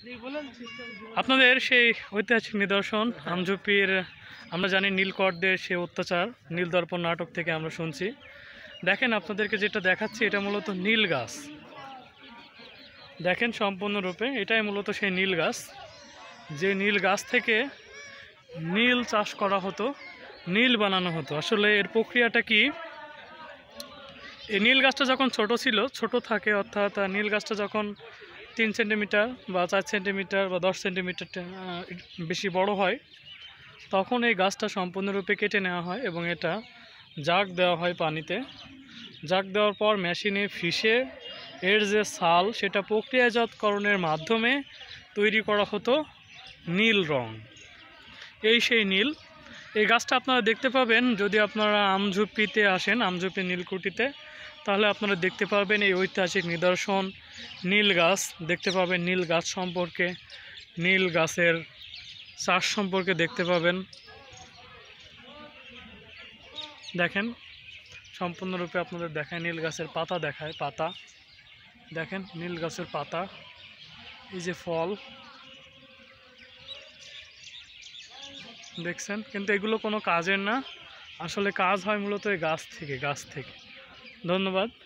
আপনাদের সেই ঐতিহাসিক নিদর্শন আমঝুপির আমরা জানি নীলকরদের সে অত্যাচার নীলদর্পণ নাটক থেকে আমরা শুনছি। দেখেন আপনাদেরকে যেটা দেখাচ্ছি এটা মূলত নীল গাছ। দেখেন সম্পূর্ণরূপে এটাই মূলত সেই নীল গাছ, যে নীল গাছ থেকে নীল চাষ করা হতো, নীল বানানো হতো। আসলে এর প্রক্রিয়াটা কি, এই নীল গাছটা যখন ছোট ছিল, ছোট থাকে অর্থাৎ নীল গাছটা যখন 3 সেন্টিমিটার বা 4 সেন্টিমিটার বা 10 সেন্টিমিটার বেশি বড় হয়, তখন এই গাছটা সম্পূর্ণরূপে কেটে নেওয়া হয় এবং এটা জাগ দেওয়া হয় পানিতে। জাগ দেওয়ার পর মেশিনে ফিসে এর যে ছাল সেটা প্রক্রিয়াজাতকরণের মাধ্যমে তৈরি করা হতো নীল রং। এই সেই নীল। এই গাছটা আপনারা দেখতে পাবেন যদি আপনারা আমঝুপিতে আসেন, আমঝুপি নীলকুঠিতে, তাহলে আপনারা দেখতে পাবেন এই ঐতিহাসিক নিদর্শন নীল গাছ দেখতে পাবেন। নীল গাছ সম্পর্কে, নীল গাছের চাষ সম্পর্কে দেখতে পাবেন। দেখেন সম্পূর্ণরূপে আপনাদের দেখায়, নীল গাছের পাতা দেখায়, পাতা দেখেন, নীল গাছের পাতা, এই যে ফল দেখছেন। কিন্তু এগুলো কোনো কাজের না, আসলে কাজ হয় মূলত এই গাছ থেকে। ধন্যবাদ।